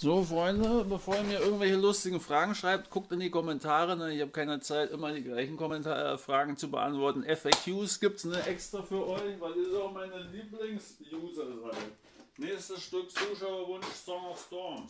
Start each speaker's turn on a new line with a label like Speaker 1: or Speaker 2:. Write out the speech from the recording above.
Speaker 1: So, Freunde, bevor ihr mir irgendwelche lustigen Fragen schreibt, guckt in die Kommentare. Ne? Ich habe keine Zeit, immer die gleichen Fragen zu beantworten. FAQs gibt es ne, extra für euch, weil ihr auch meine Lieblings-User seid. Nächstes Stück Zuschauerwunsch Song of Storms.